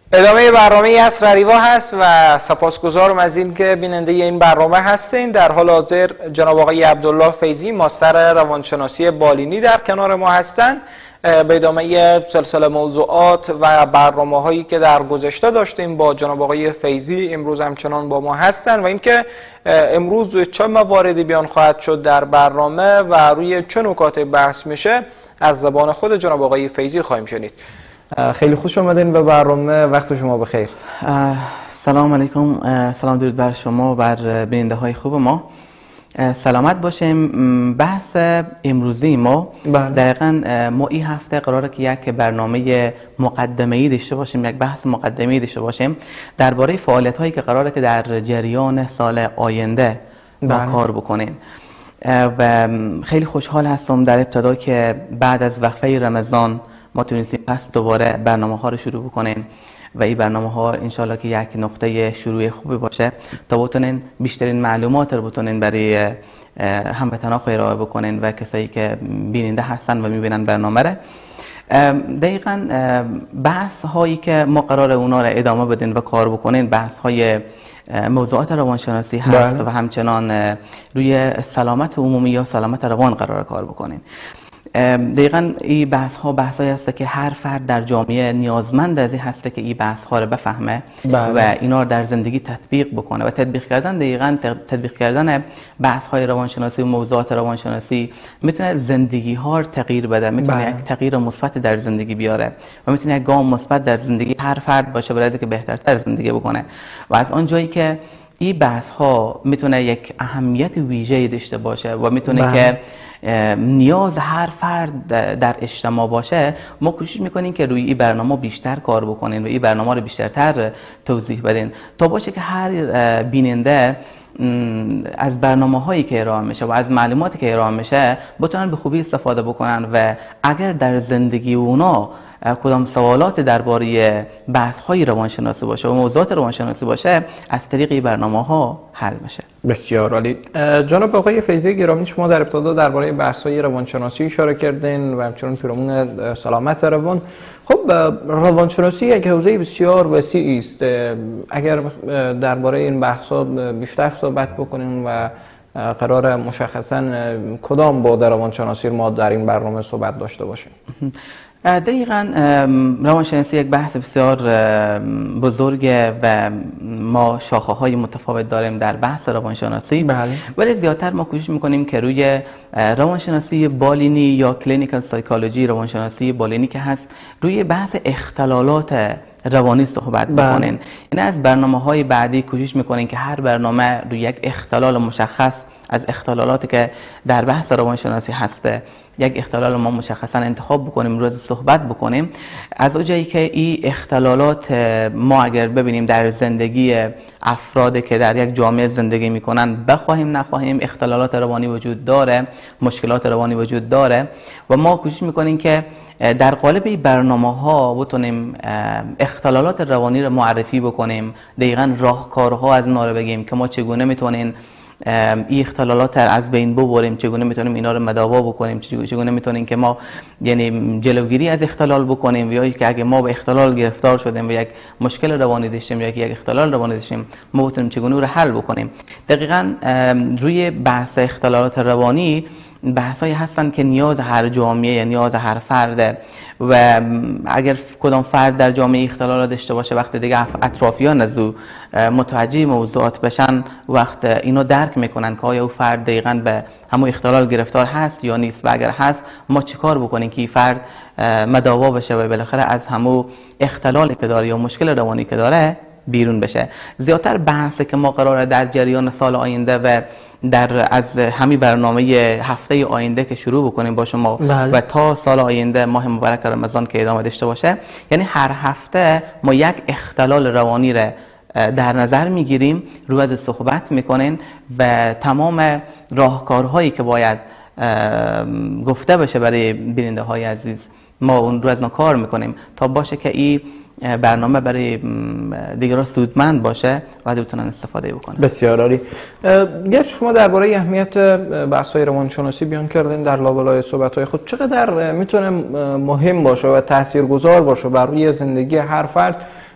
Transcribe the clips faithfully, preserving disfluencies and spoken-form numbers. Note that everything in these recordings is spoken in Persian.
ادامه برنامه عصر اریوا هست و سپاسگزارم از این که بیننده این برنامه هستین. در حال حاضر جناب آقای عبدالله فیضی ماستر روانشناسی بالینی در کنار ما هستند. به ادامه سلسله موضوعات و برنامه هایی که در گذشته داشتیم با جناب آقای فیضی امروز همچنان با ما هستند و اینکه امروز چه مواردی بیان خواهد شد در برنامه و روی چه نکات بحث میشه از زبان خود جناب آقای فیضی خواهیم شنید. خیلی خوش آمدین به برنامه، وقت شما بخیر. سلام علیکم، سلام درود بر شما و بر بیننده های خوب ما. سلامت باشیم. بحث امروزی ما دقیقاً ما این هفته قراره که یک برنامه مقدمه‌ای داشته باشیم، یک بحث مقدمه‌ای داشته باشیم درباره فعالیت هایی که قراره که در جریان سال آینده با کار بکنیم. و خیلی خوشحال هستم در ابتدا که بعد از وقفه رمضان ما تونستیم پس دوباره برنامه ها رو شروع بکنیم و این برنامه ها انشالله که یک نقطه شروع خوبی باشه تا بتونین بیشترین معلومات رو بتونین برای هموطنان ارائه بکنین و کسایی که بیننده هستن و میبینن برنامه رو. دقیقاً بحث هایی که ما قرار اونا رو ادامه بدین و کار بکنین بحث های موضوعات روانشناسی هست و همچنان روی سلامت عمومی یا سلامت روان قرار کار بکنین. دقیقاً این بحث ها بحث هایی هست که هر فرد در جامعه نیازمند از این هسته که این بحث ها رو بفهمه بله. و اینا رو در زندگی تطبیق بکنه و تطبیق کردن دقیقاً تطبیق کردن بحث های روانشناسی و موضوعات روانشناسی میتونه زندگی ها رو تغییر بده، میتونه بله. یک تغییر مثبت در زندگی بیاره و میتونه یک گام مثبت در زندگی هر فرد باشه برای اینکه بهترتر زندگی بکنه. و از آن جایی که این بحث ها میتونه یک اهمیت ویژه‌ای داشته باشه و میتونه بله. که نیاز هر فرد در اجتماع باشه، ما کوشش میکنیم که روی این برنامه بیشتر کار بکنین و این برنامه رو بیشترتر توضیح بدین تا باشه که هر بیننده از برنامه هایی که ارائه میشه و از معلوماتی که ارائه میشه بتونن به خوبی استفاده بکنن و اگر در زندگی اونا کدام سوالات درباره بحث های روانشناسی باشه و موضوعات روانشناسی باشه از طریق این برنامه ها حل میشه. بسیار عالی. جناب آقای فیضی گرامی، شما در ابتدا درباره بحث های روانشناسی اشاره کردین و همچنین پیرامون سلامت روان. خب روانشناسی یک حوزه بسیار وسیعی است. اگر درباره این بحث ها بیشتر صحبت بکنیم و قرار مشخصا کدام بعد روانشناسی ما در این برنامه صحبت داشته باشیم؟ دقیقاً روانشناسی یک بحث بسیار بزرگه و ما شاخه های متفاوت داریم در بحث روانشناسی بله. ولی زیادتر ما کوشش میکنیم که روی روانشناسی بالینی یا کلینیکال سایکولوژی روانشناسی بالینی که هست روی بحث اختلالات روانی صحبت بکنین. یعنی از برنامه های بعدی کوشش میکنین که هر برنامه روی یک اختلال مشخص از اختلالاتی که در بحث روانشناسی هسته یک اختلال ما مشخصا انتخاب بکنیم روز صحبت بکنیم. از اونجایی که این اختلالات ما اگر ببینیم در زندگی افرادی که در یک جامعه زندگی میکنن بخواهیم نخواهیم اختلالات روانی وجود داره، مشکلات روانی وجود داره و ما کوشش میکنیم که در قالب این برنامه ها بتونیم اختلالات روانی رو معرفی بکنیم، دقیقاً راهکارها از اینا رو بگیم که ما چگونه میتونیم این اختلالات از بین ببریم، چگونه میتونیم اینا رو مداوا بکنیم، چگونه میتونیم که ما یعنی جلوگیری از اختلال بکنیم یا که اگه ما به اختلال گرفتار شدیم و یک مشکل روانی داشتیم یا یک اختلال روانی داشتیم ما بتونیم چگونه رو حل بکنیم. دقیقاً روی بحث اختلالات روانی بحثایی هستن که نیاز هر جامعه، نیاز هر فرد و اگر کدام فرد در جامعه اختلال داشته باشه وقت دیگه اطرافیان از او متوجه موضوعات بشن وقت اینو درک میکنن که آیا او فرد دقیقاً به همون اختلال گرفتار هست یا نیست و اگر هست ما چیکار بکنیم که این فرد مداوا بشه و بالاخره از همون اختلالی که داره یا مشکل روانی که داره بیرون بشه. زیادتر بحثی که ما قراره در جریان سال آینده و در از همین برنامه هفته آینده که شروع بکنیم با شما بله. و تا سال آینده ماه مبارک رمضان که ادامه داشته باشه، یعنی هر هفته ما یک اختلال روانی را در نظر میگیریم، روی از صحبت میکنین و تمام راهکارهایی که باید گفته بشه برای بیننده های عزیز ما اون رو از اون کار میکنیم تا باشه که این برنامه برای دیگران سودمند باشه و بتونن استفاده بکنن. بسیار عالی. گر شما درباره اهمیت بحث‌های روانشناسی بیان کردین در لابلای صحبت‌های خود، چقدر میتونه مهم باشه و تاثیرگذار باشه بر روی زندگی هر فرد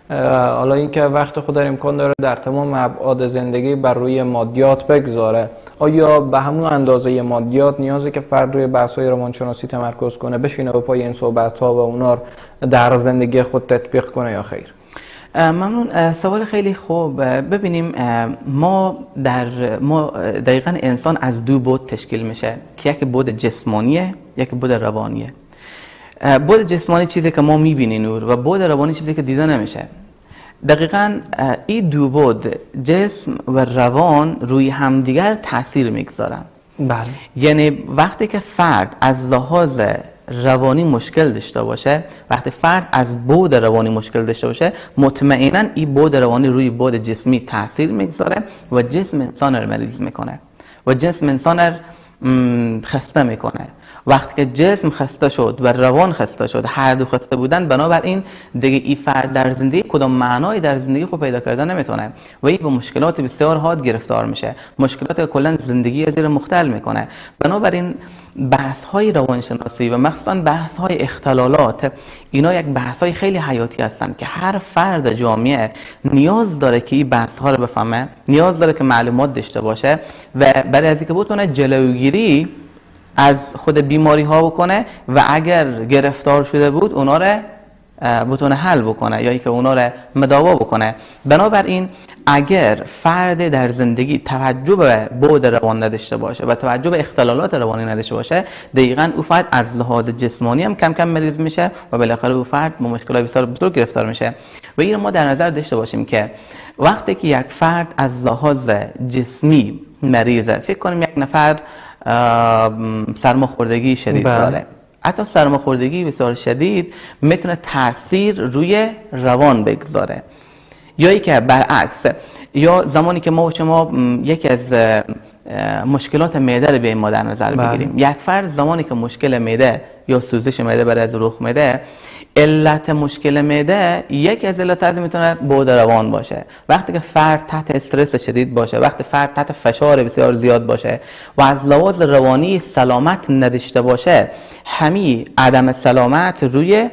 حالا اینکه وقت خود امکان داره در تمام ابعاد زندگی بر روی مادیات بگذاره، آیا به همون اندازه مادیات نیازه که فرد روی بحث‌های روانشناسی تمرکز کنه، بشینه به پای این صحبت‌ها و اونا رو در زندگی خود تطبیق کنه یا خیر؟ ممنون. سوال خیلی خوب. ببینیم ما در ما دقیقاً انسان از دو بود تشکیل میشه که یک بود جسمانیه، یک بود روانیه. بود جسمانی چیزی که ما میبینیم نور و بود روانی چیزی که دیده نمیشه. دقیقاً این دو بود جسم و روان روی همدیگر تاثیر میگذارن. بله. یعنی وقتی که فرد از لحاظ روانی مشکل داشته باشه، وقتی فرد از بود روانی مشکل داشته باشه، مطمئنا این بود روانی روی بود جسمی تاثیر میگذاره و جسم انسان رو مریض میکنه و جسم انسان رو خسته میکنه. وقتی که جسم خسته شد و روان خسته شد، هر دو خسته بودن، بنابراین دیگه این فرد در زندگی کدام معنای در زندگی خود پیدا کردن نمیتونه و این به مشکلات بسیار حاد گرفتار میشه، مشکلات کلا زندگی زیر مختل میکنه. بنابراین بحث های روانشناسی و مخصوصا بحث های اختلالات، اینا یک بحث های خیلی حیاتی هستند که هر فرد جامعه نیاز داره که این بحث ها رو بفهمه، نیاز داره که معلومات داشته باشه و برای از اینکه بتونه جلوگیری از خود بیماری ها بکنه و اگر گرفتار شده بود اونا رو بتونه حل بکنه یا اینکه اونا رو مداوا بکنه. بنابراین اگر فرد در زندگی توجه به بعد روان نداشته باشه و توجه به اختلالات روانی نداشته باشه، دقیقاً او فرد از لحاظ جسمانی هم کم کم مریض میشه و بالاخره او فرد با مشکلات بسیار بزرگ گرفتار میشه. و این ما در نظر داشته باشیم که وقتی که یک فرد از لحاظ جسمی مریضه، فکر کنیم یک نفر سرماخوردگی شدید بله. داره، حتی سرماخوردگی بسیار شدید میتونه تاثیر روی روان بگذاره. یا ای که برعکس، یا زمانی که ما و شما یکی از مشکلات معده رو بیایم ما در نظر بگیریم، یک فرد زمانی که مشکل معده یا سوزش معده برای از رخ میده، علت مشکل معده یکی از علت‌ها میتونه بعد روان باشه. وقتی که فرد تحت استرس شدید باشه، وقتی فرد تحت فشار بسیار زیاد باشه و از لحاظ روانی سلامت نداشته باشه، همین عدم سلامت روی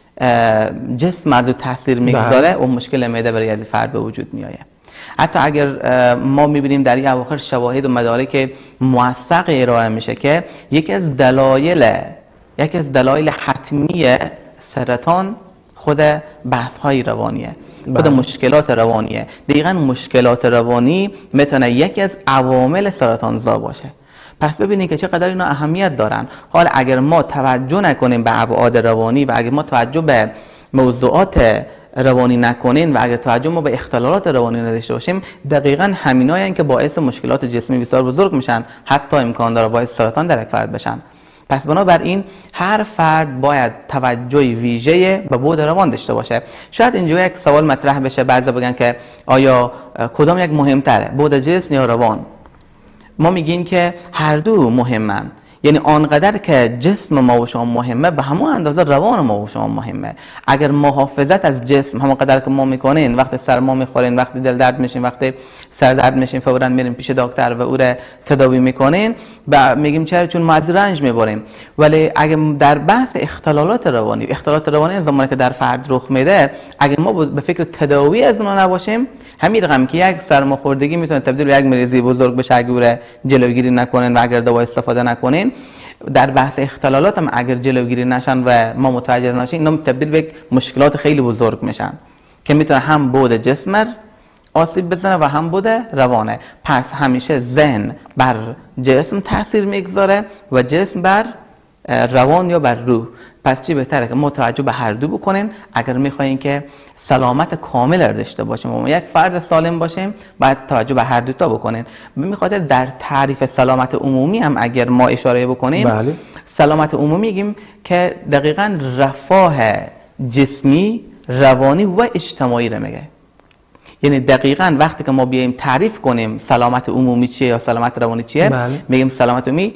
جسم مرد تاثیر میگذاره و مشکل معده برای از فرد به وجود میآید. حتی اگر ما میبینیم در این اواخر شواهد و مدارک موثق ارائه میشه که یکی از دلایل یکی از دلایل حتمی سرطان خود بحث های روانیه، خود مشکلات روانیه. دقیقاً مشکلات روانی میتونه یکی از عوامل سرطانزا باشه. پس ببینید که چقدر اینا اهمیت دارن. حالا اگر ما توجه نکنیم به ابعاد روانی و اگر ما توجه به موضوعات روانی نکنیم و اگر توجه ما به اختلالات روانی نداشته باشیم، دقیقاً همینایی که باعث مشکلات جسمی بسیار بزرگ میشن، حتی امکان داره باعث سرطان در یک فرد بشن. پس بنابراین هر فرد باید توجه ویژه به بعد روان داشته باشه. شاید اینجا یک سوال مطرح بشه، بعضی بگن که آیا کدام یک مهمتره، بعد جسم یا روان؟ ما میگیم که هر دو مهمن. یعنی آنقدر که جسم ما و شما مهمه، به همون اندازه روان ما و شما مهمه. اگر محافظت از جسم همونقدر که ما میکنین، وقتی سرما میخورین، وقتی دل درد میشین، وقتی سر درد میشین، فوراً میرین پیش دکتر و او را تداوی میکنین، و میگیم چرا؟ چون ما از رنج میبریم. ولی اگر در بحث اختلالات روانی، اختلالات روانی زمانی که در فرد رخ میده، اگر ما به فکر تداوی از اونها نباشیم، همین رقم که یک سرماخوردگی میتونه تبدیل به یک مریضی بزرگ بشه اگر او را جلوگیری نکنین و اگر دوا استفاده نکنین. در بحث اختلالات هم اگر جلوگیری نشن و ما متوجه نشیم، اینا تبدیل به مشکلات خیلی بزرگ میشن که میتونه هم بود جسم آسیب بزنه و هم بود روانه. پس همیشه ذهن بر جسم تاثیر میگذاره و جسم بر روان یا بر روح. پس چی بهتره که ما توجه به هر دو بکنین اگر میخواین که سلامت کامل داشته باشیم و یک فرد سالم باشیم. باید توجه به هر دو تا بکنین. به خاطر در تعریف سلامت عمومی هم اگر ما اشاره بکنیم، بله. سلامت عمومی میگیم که دقیقاً رفاه جسمی، روانی و اجتماعی رو میگه. یعنی دقیقاً وقتی که ما بیایم تعریف کنیم سلامت عمومی چیه یا سلامت روانی چیه، بله. میگیم سلامت عمومی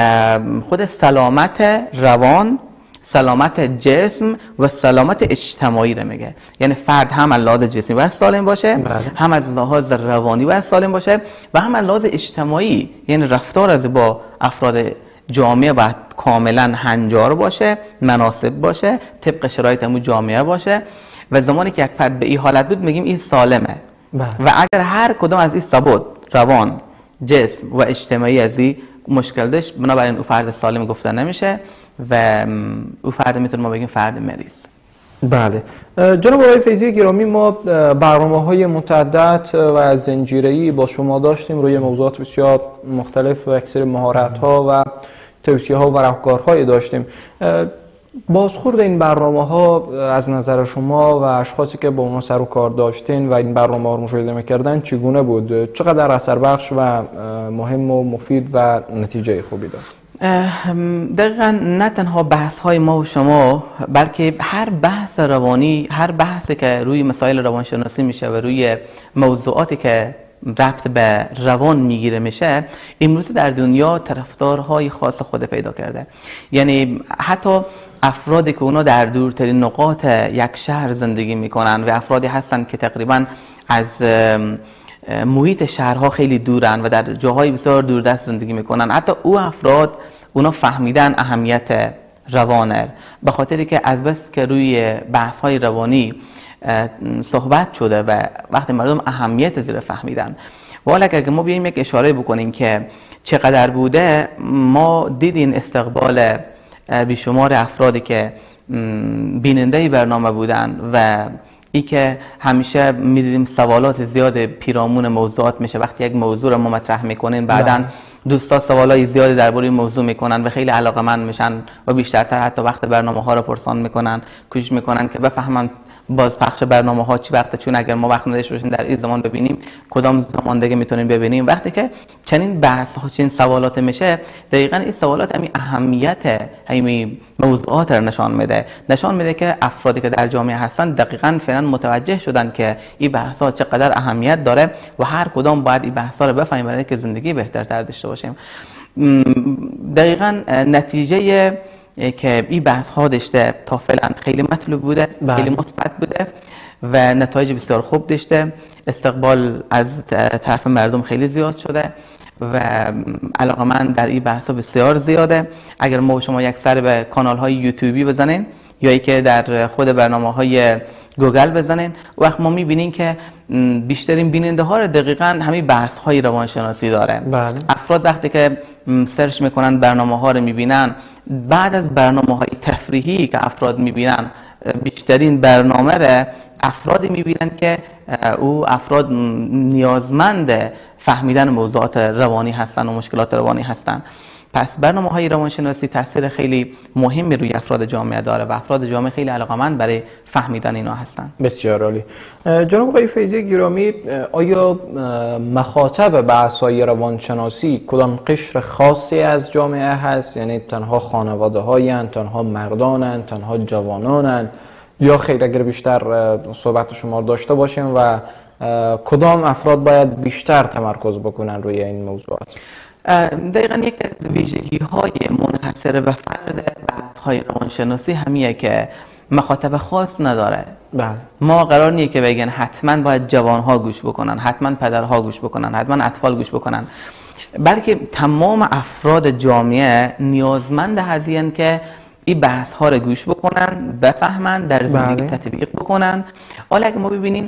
خود سلامت روان، سلامت جسم و سلامت اجتماعی رو میگه. یعنی فرد هم از لحاظ جسمی باید سالم باشه، بله. هم از لحاظ روانی باید سالم باشه و هم از لحاظ اجتماعی، یعنی رفتار از با افراد جامعه باید کاملا هنجار باشه، مناسب باشه، طبق شرایط همون جامعه باشه. و زمانی که یک فرد به این حالت بود میگیم این سالمه. بله. و اگر هر کدام از این ثبات روان، جسم و اجتماعی از این مشکل داشت، بنابراین او فرد سالم گفته نمیشه و او فرد میتونه ما بگیم فرد مریض. بله. جناب آقای فیضی گرامی، ما برنامه‌های متعدد و زنجیره‌ای با شما داشتیم روی موضوعات بسیار مختلف و اکثر مهارت‌ها و توصیه‌ها و راهکارهایی داشتیم. بازخورد این برنامه‌ها از نظر شما و اشخاصی که با اونها سر و کار داشتین و این برنامه‌ها رو مشاهده می‌کردن چگونه بود؟ چقدر اثر بخش و مهم و مفید و نتیجه خوبی داشت؟ دقیقا نه تنها بحث های ما و شما، بلکه هر بحث روانی، هر بحثی که روی مسائل روانشناسی میشه و روی موضوعاتی که ربط به روان میگیره میشه، امروز در دنیا طرفدارهای خاص خود پیدا کرده. یعنی حتی افرادی که اونا در دورترین نقاط یک شهر زندگی میکنن و افرادی هستن که تقریبا از محیط شهرها خیلی دورن و در جاهای بسیار دوردست زندگی میکنن، حتی او افراد اونا فهمیدن اهمیت روانه، به خاطری که از بس که روی بحث های روانی صحبت شده و وقتی مردم اهمیت زیر فهمیدن. ولی اگه ما بیایم یک اشاره بکنیم که چقدر بوده، ما دیدین استقبال بیشمار افرادی که بیننده برنامه بودن و ای که همیشه میدیدیم سوالات زیاد پیرامون موضوعات میشه. وقتی یک موضوع رو ما مطرح میکنین، بعداً دوستا سوالای زیادی درباره این موضوع میکنن و خیلی علاقه‌مند میشن و بیشترتر حتی وقت برنامه ها رو پرسان میکنن، کوشش میکنن که بفهمن بازپخش برنامه ها چی وقته، چون اگر ما وقت نداشته باشیم در این زمان ببینیم، کدام زمان دیگه میتونیم ببینیم. وقتی که چنین بحث ها، چنین سوالات میشه، دقیقاً این سوالات همین اهمیت همین موضوعات رو نشان میده. نشان میده که افرادی که در جامعه هستن دقیقاً فعلا متوجه شدن که این بحث ها چقدر اهمیت داره و هر کدام باید این بحث ها رو بفهمیم برای اینکه زندگی بهترتر داشته باشیم. دقیقاً نتیجه که این بحث ها داشته تا فعلا خیلی مطلوب بوده، بله. خیلی مثبت بوده و نتایج بسیار خوب داشته. استقبال از طرف مردم خیلی زیاد شده و علاقه من در این بحث ها بسیار زیاده. اگر ما شما یک سر به کانال های یوتیوبی بزنین یا ای که در خود برنامه های گوگل بزنین، وقت ما میبینین که بیشترین بیننده ها رو دقیقاً همین بحث های روانشناسی داره. بله. افراد وقتی که سرچ میکنن برنامه ها رو میبینن، بعد از برنامه های تفریحی که افراد میبینن، بیشترین برنامه رو افرادی میبینن که او افراد نیازمند فهمیدن موضوعات روانی هستن و مشکلات روانی هستن. پس برنامه های روانشناسی تاثیر خیلی مهمی روی افراد جامعه داره و افراد جامعه خیلی علاقه‌مند برای فهمیدن اینا هستن. بسیار عالی. جناب آقای فیضی گرامی، آیا مخاطب بحث‌های روانشناسی کدام قشر خاصی از جامعه هست؟ یعنی تنها خانواده هایند، تنها مردانند، تنها جوانانند، یا خیر اگر بیشتر صحبت شما داشته باشیم و کدام افراد باید بیشتر تمرکز بکنن روی این موضوعات؟ دقیقاً یک از ویژگی های منحصر به فرد بحث های روانشناسی همیه که مخاطب خاص نداره. بله. ما قرار نیه که بگن حتما باید جوان ها گوش بکنن، حتما پدرها گوش بکنن، حتما اطفال گوش بکنن، بلکه تمام افراد جامعه نیازمند هستن که این بحث ها رو گوش بکنن، بفهمن، در زندگی بله. تطبیق بکنن. حالا اگه ما ببینیم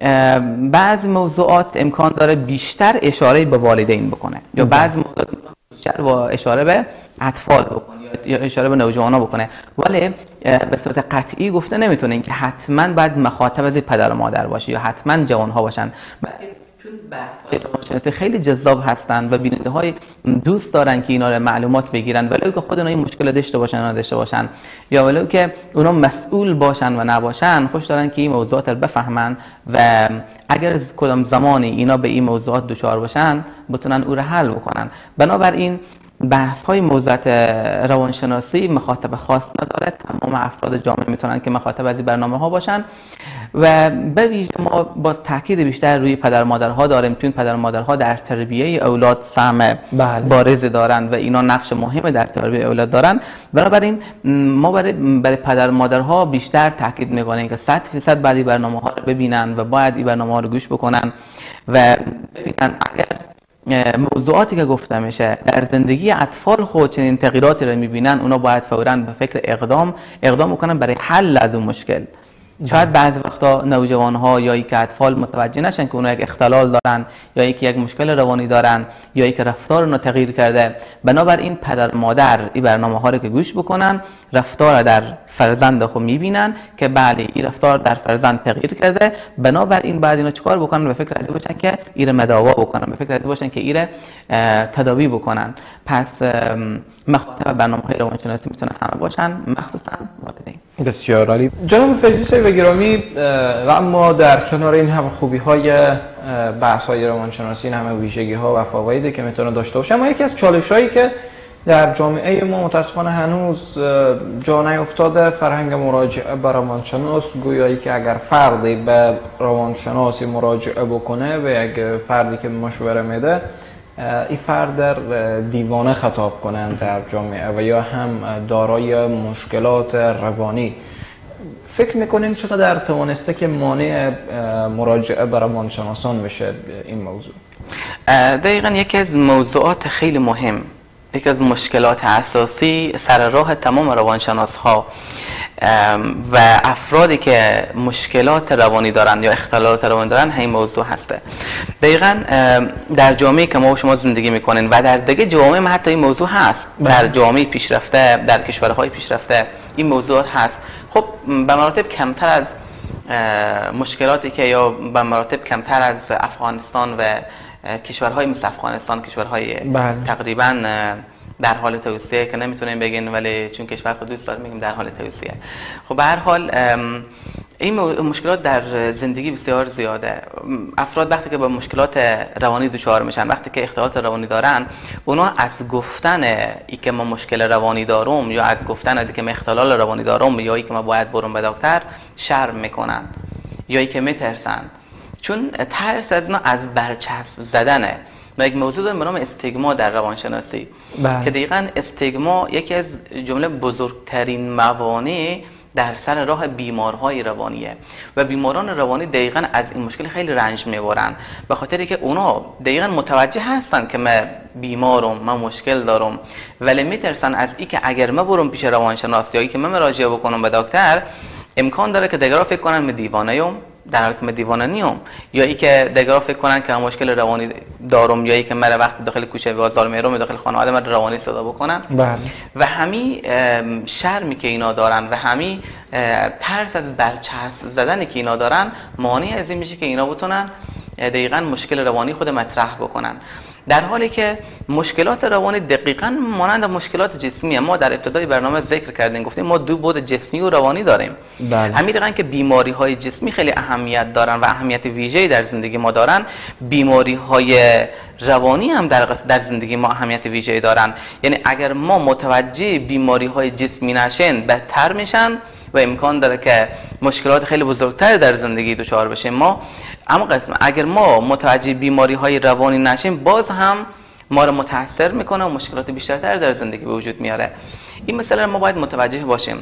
بعضی موضوعات امکان داره بیشتر اشاره به والدین بکنه یا بعضی موضوعات بیشتر با اشاره به اطفال بکنه یا اشاره به نوجوانا بکنه، ولی به صورت قطعی گفته نمیتونه که حتما باید مخاطب از پدر و مادر باشه یا حتما جوان ها باشن، چون بحث‌های روانشناسی خیلی جذاب هستن و بیننده های دوست دارن که اینا رو معلومات بگیرن، ولو که خود اونا این مشکل داشته باشن یا نداشته باشن، یا ولو که اونا مسئول باشن و نباشن، خوش دارن که این موضوعات رو بفهمن و اگر از کدام زمانی اینا به این موضوعات دچار باشن بتونن او رو حل بکنن. بنابراین بحث های موضوعات روانشناسی مخاطب خاص نداره، تمام افراد جامعه میتونن که مخاطب از این برنامه ها باشن و به ویژه ما با تاکید بیشتر روی پدر مادرها داریم، چون پدر مادرها در تربیه اولاد سهم بارز دارن و اینا نقش مهم در تربیه اولاد دارن. بنابراین ما برای برای پدر مادرها بیشتر تاکید میکنیم که صد درصد بعد این برنامه ها رو ببینن و باید این برنامه ها رو گوش بکنن و ببینن اگر موضوعاتی که گفته میشه در زندگی اطفال خود چنین تغییراتی رو میبینن، اونا باید فوراً به فکر اقدام اقدام بکنن برای حل از اون مشکل. شاید بعضی وقتا نوجوان‌ها یا یک اطفال متوجه نشن که اونها یک اختلال دارن یا یکی یک مشکل روانی دارن یا یک رفتار اونها تغییر کرده. بنابراین پدر مادر این برنامه‌ها رو که گوش بکنن، رفتار در فرزند خود می‌بینن که بله این رفتار در فرزند تغییر کرده، بنابراین بعد اینا چیکار بکنن؟ به فکر از باشن که ایره مداوا بکنن، به فکر از باشن که ایره تداوی بکنن. پس مخاطب برنامه‌های روانشناسی میتونن همه باشن، مخصوصا والدین. بسیار عالی. جناب فیضی صاحب گرامی، و اما در کنار این همه خوبی‌های بحث‌های روانشناسی، این همه ویژگی‌ها و فوایدی که میتونه داشته باشه، اما یکی از چالش‌هایی که در جامعه ما متأسفانه هنوز جا نیفتاده فرهنگ مراجعه به روانشناس. گویایی که اگر فردی به روانشناسی مراجعه بکنه، به یک فردی که مشوره میده، این فرد در دیوانه خطاب کنند در جامعه و یا هم دارای مشکلات روانی. فکر میکنیم چطور در توانسته که مانع مراجعه به روانشناسان بشه این موضوع؟ دقیقاً یکی از موضوعات خیلی مهم، یکی از مشکلات اساسی سر راه تمام روانشناس ها و افرادی که مشکلات روانی دارن یا اختلالات روانی دارن همین موضوع هسته. دقیقاً در جامعه که ما و شما زندگی میکنین و در دیگه جامعه ما حتی این موضوع هست، در جامعه پیشرفته، در کشورهای پیشرفته این موضوع هست. خب به مراتب کمتر از مشکلاتی که یا به مراتب کمتر از افغانستان و کشورهای مثل افغانستان، کشورهای بله. تقریبا در حال توسعه که نمیتونیم بگین، ولی چون کشور خود دوست داریم میگیم در حال توسعه. خب به هر حال این مشکلات در زندگی بسیار زیاده. افراد وقتی که با مشکلات روانی دچار میشن، وقتی که اختلالات روانی دارن، اونا از گفتن ای که ما مشکل روانی دارم یا از گفتن ای که ما اختلال روانی دارم یا ای که ما باید برم به دکتر شرم میکنن یا ای که میترسن، چون ترس از اینا از برچسب زدنه. ما یک موضوع داریم به نام استیگما در روانشناسی بله. که دقیقاً استیگما یکی از جمله بزرگترین موانع در سر راه بیمارهای روانیه و بیماران روانی دقیقاً از این مشکل خیلی رنج میبرن، به خاطری که اونا دقیقاً متوجه هستن که من بیمارم، من مشکل دارم، ولی میترسن از این که اگر من برم پیش روانشناس یا ای که من مراجعه بکنم به دکتر، امکان داره که دیگران فکر کنن من دیوانه ام، در حالی که من دیوانه نیم، یا ای که دیگران فکر کنن که مشکل روانی دارم، یا ای که من وقت داخل کوچه بازار میرم داخل خانواده من روانی صدا بکنن بله. و همین شرمی که اینا دارن و همین ترس از برچسب زدنی که اینا دارن مانع از این میشه که اینا بتونن دقیقاً مشکل روانی خود مطرح بکنن، در حالی که مشکلات روانی دقیقاً مانند مشکلات جسمی. ما در ابتدای برنامه ذکر کردیم، گفتیم ما دو بود جسمی و روانی داریم. بله. همین دقیقاً که بیماری های جسمی خیلی اهمیت دارن و اهمیت ویژه‌ای در زندگی ما دارن، بیماری های روانی هم در در زندگی ما اهمیت ویژه‌ای دارن. یعنی اگر ما متوجه بیماری های جسمی نشن، بهتر میشن و امکان داره که مشکلات خیلی بزرگتر در زندگی دچار بشیم ما. اما قسم اگر ما متوجه بیماری های روانی نشیم، باز هم ما رو متاثر میکنه و مشکلات بیشتر در زندگی به وجود میاره. این مسئله ما باید متوجه باشیم.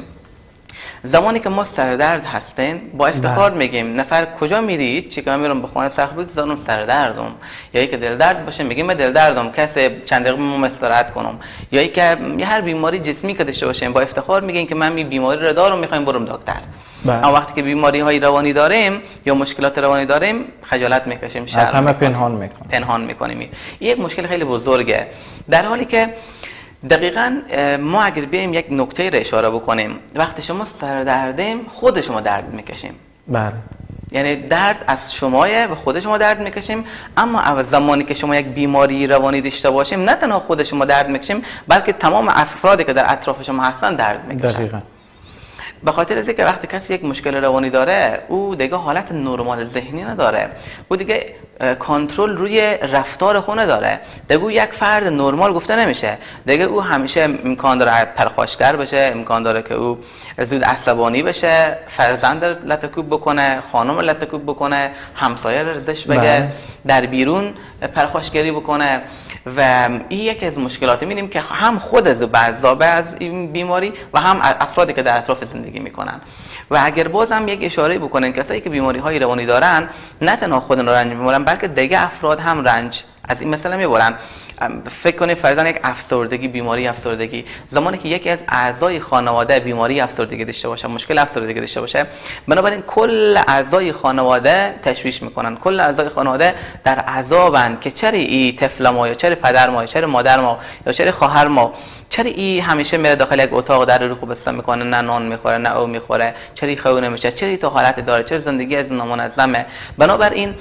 زمانی که ما سردرد هستیم با افتخار میگیم نفر کجا میرید؟ چی که من میرم به خانه سرخبید زانم سردردم، یا ای که دل درد باشه میگیم من دل دردم، کسی چند دقیقه ما استراحت کنم، یا ای که یه هر بیماری جسمی که داشته باشیم با افتخار میگیم که من می بیماری رو دارم میخوایم برم دکتر. اما وقتی که بیماری های روانی داریم یا مشکلات روانی داریم خجالت میکشیم، شرم از همه پنهان میکنیم پنهان میکنیم. این یک مشکل خیلی بزرگه، در حالی که دقیقاً ما اگر بیایم یک نکته رو اشاره بکنیم، وقتی شما سردردیم خود شما درد میکشیم. بله. یعنی درد از شماه و خود شما درد میکشیم، اما زمانی که شما یک بیماری روانی داشته باشیم نه تنها خود شما درد میکشیم، بلکه تمام افرادی که در اطراف شما هستن درد میکشن. دقیقاً. به خاطر اینکه که وقتی کسی یک مشکل روانی داره، او دیگه حالت نرمال ذهنی نداره، او دیگه کنترل روی رفتار خود نداره، دیگه او یک فرد نرمال گفته نمیشه، دیگه او همیشه امکان داره پرخاشگر بشه، امکان داره که او زود عصبانی بشه، فرزند لطکوب بکنه، خانم لطکوب بکنه، همسایه رزش بگه، در بیرون پرخاشگری بکنه. و این یکی از مشکلات می‌بینیم که هم خود از بعضابه از این بیماری و هم افرادی که در اطراف زندگی میکنن. و اگر باز هم یک اشاره بکنن کسایی که بیماری های روانی دارن نه تنها خودن رنج میبرن، بلکه دیگه افراد هم رنج از این مسئله میبرن. فکر کنید فرضاً یک افسردگی، بیماری افسردگی، زمانی که یکی از اعضای خانواده بیماری افسردگی داشته باشه، مشکل افسردگی داشته باشه، بنابراین کل اعضای خانواده تشویش میکنن، کل اعضای خانواده در عذابند که چرا ای طفل ما یا چرا پدر ما یا چرا مادر ما یا چرا خواهر ما، چرا ای همیشه میره داخل یک اتاق در رو خوب استفاده میکنه، نه نان میخوره نه او میخوره، چرا ای خونه نمیشه، چرا ای تو حالت داره، چرا زندگی از نامنظمه. بنابراین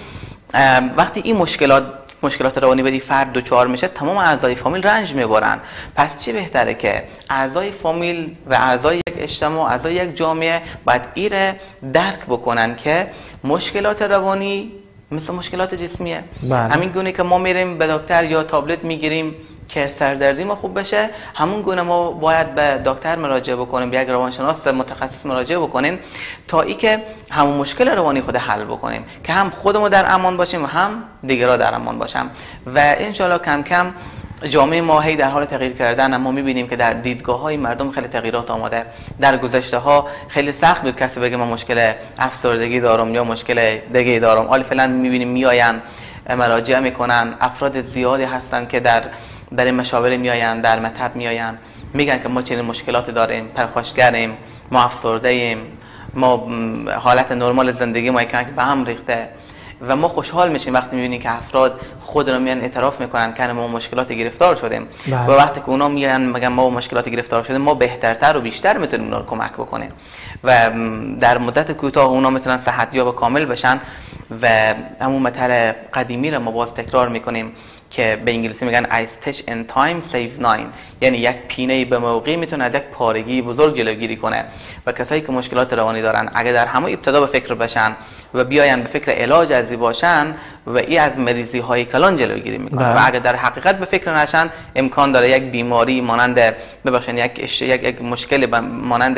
وقتی این مشکلات مشکلات روانی بدی فرد دچار میشه، تمام اعضای فامیل رنج میبرن. پس چی بهتره که اعضای فامیل و اعضای یک اجتماع، اعضای یک جامعه باید ایره درک بکنن که مشکلات روانی مثل مشکلات جسمیه. بله. همین گونه که ما میریم به دکتر یا تابلت میگیریم که سردردی ما خوب بشه، همون گونه ما باید به دکتر مراجعه بکنیم، به یک روانشناس متخصص مراجعه بکنیم تا ای که همون مشکل روانی خود حل بکنیم که هم خودمون در امان باشیم و هم دیگران در امان باشیم. و انشالله کم کم جامعه ما هی در حال تغییر کردن، اما میبینیم که در دیدگاه های مردم خیلی تغییرات آمده. در گذشته ها خیلی سخت بود کسی بگه من مشکل افسردگی دارم یا مشکل دیگه دارم، حالا فعلا میبینیم میآین مراجعه میکنن، افراد زیادی هستن که در در این مشاوره میآین، در مطب میآین، میگن که ما چنین مشکلات داریم، پرخاشگریم، ما افسرده ایم، ما حالت نرمال زندگی ما که به هم ریخته. و ما خوشحال میشیم وقتی میبینیم که افراد خود رو میان اعتراف میکنن که ما مشکلات گرفتار شدیم. بله. و وقتی که اونا میان میگن ما مشکلات گرفتار شدیم، ما بهترتر و بیشتر میتونیم اونا رو کمک بکنیم و در مدت کوتاه اونا میتونن صحتیاب کامل بشن. و همون مطلب قدیمی رو ما باز تکرار میکنیم که به انگلیسی میگن I stitch in time save nine، یعنی یک پینه به موقع میتونه از یک پارگی بزرگ جلوگیری کنه. و کسایی که مشکلات روانی دارن اگه در همه ابتدا به فکر بشن و بیاین به فکر علاج ازی باشن و ای از مریضی های کلان جلوگیری میکنه. و اگه در حقیقت به فکر نشن، امکان داره یک بیماری مانند ببخشید یک یک, یک مشکل مانند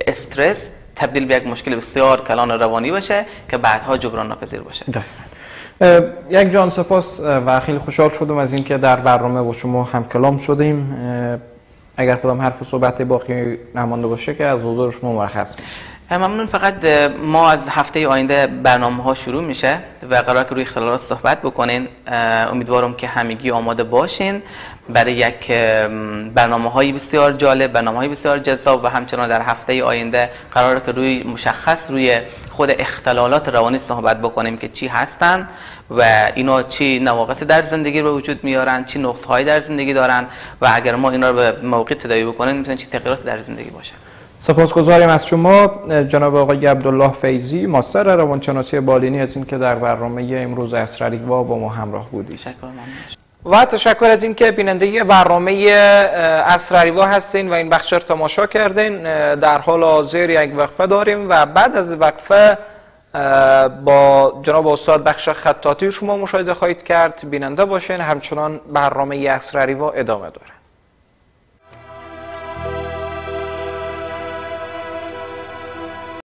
استرس تبدیل به یک مشکل بسیار کلان روانی بشه که بعدها جبران ناپذیر باشه. یک جان سپاس و خیلی خوشحال شدم از اینکه در برنامه با شما همکلام شدیم. اگر کدام حرف و صحبت باقی نمانده باشه که از حضور شما مرخص میشم. ممنون. فقط ما از هفته آینده برنامه ها شروع میشه و قرار که روی اختلالات صحبت بکنین. امیدوارم که همگی آماده باشین برای یک برنامه های بسیار جالب، برنامه های بسیار جذاب. و همچنان در هفته آینده قراره که روی مشخص روی خود اختلالات روانی صحبت بکنیم که چی هستن و اینا چی نواقص در زندگی به وجود میارن، چی نقص های در زندگی دارن و اگر ما اینا رو به موقع تداوی بکنیم میتونه چی تغییرات در زندگی باشه. سپاسگزاریم از شما جناب آقای عبدالله فیضی، ماستر روانشناسی بالینی، از اینکه در برنامه امروز عصرریوا با ما همراه بودید. تشکر. و تشکر از اینکه بیننده برنامه عصرریوا هستین و این بخش رو تماشا کردین. در حال حاضر یک وقفه داریم و بعد از وقفه با جناب استاد بخش خطاطی شما مشاهده خواهید کرد. بیننده باشین. همچنان برنامه عصرریوا ادامه داره.